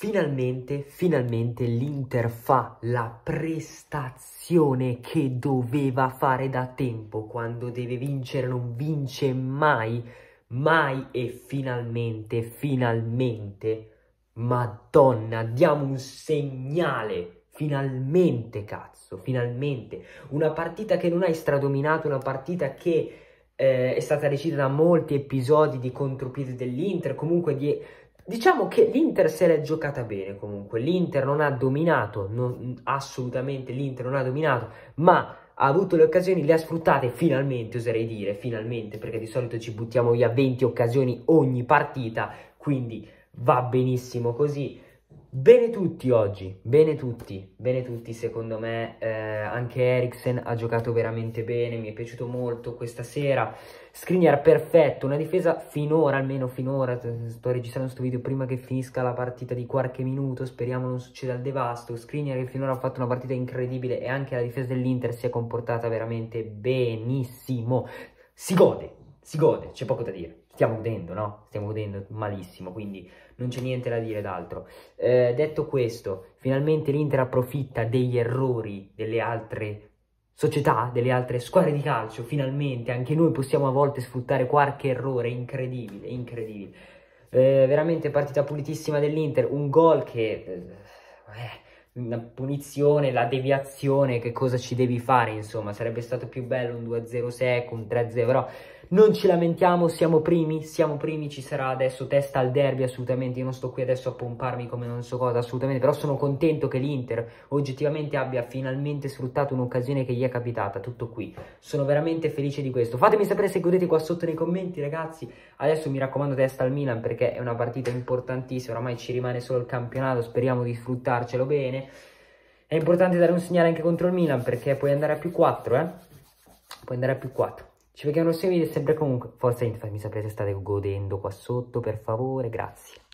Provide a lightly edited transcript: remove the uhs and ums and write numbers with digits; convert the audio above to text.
Finalmente l'Inter fa la prestazione che doveva fare da tempo. Quando deve vincere non vince mai, mai e finalmente, Madonna, diamo un segnale. Finalmente, cazzo, finalmente. Una partita che non hai stradominato, una partita che è stata decisa da molti episodi di contropiede dell'Inter, comunque diciamo che l'Inter se l'è giocata bene comunque, l'Inter non ha dominato, assolutamente l'Inter non ha dominato, ma ha avuto le occasioni, le ha sfruttate finalmente, oserei dire, finalmente, perché di solito ci buttiamo via 20 occasioni ogni partita, quindi va benissimo così. Bene tutti oggi, bene tutti secondo me, anche Eriksen ha giocato veramente bene, mi è piaciuto molto questa sera, Skriniar perfetto, una difesa finora, almeno finora, sto registrando questo video prima che finisca la partita di qualche minuto, speriamo non succeda il devasto, Skriniar che finora ha fatto una partita incredibile e anche la difesa dell'Inter si è comportata veramente benissimo, si gode, c'è poco da dire. Stiamo godendo, no? Stiamo godendo malissimo, quindi non c'è niente da dire d'altro. Detto questo, finalmente l'Inter approfitta degli errori delle altre società, delle altre squadre di calcio, finalmente. Anche noi possiamo a volte sfruttare qualche errore, incredibile, incredibile. Veramente partita pulitissima dell'Inter, un gol che... una punizione, la deviazione, che cosa ci devi fare, insomma, sarebbe stato più bello un 2-0 secco, un 3-0, però non ci lamentiamo, siamo primi, ci sarà adesso testa al derby, assolutamente, io non sto qui adesso a pomparmi come non so cosa, assolutamente, però sono contento che l'Inter oggettivamente abbia finalmente sfruttato un'occasione che gli è capitata, tutto qui, sono veramente felice di questo, fatemi sapere se godete qua sotto nei commenti ragazzi, adesso mi raccomando testa al Milan perché è una partita importantissima, oramai ci rimane solo il campionato, speriamo di sfruttarcelo bene, è importante dare un segnale anche contro il Milan perché puoi andare a +4, puoi andare a +4. Ci vediamo al prossimo video e sempre comunque, forza Inter, fammi sapere se state godendo qua sotto, per favore, grazie.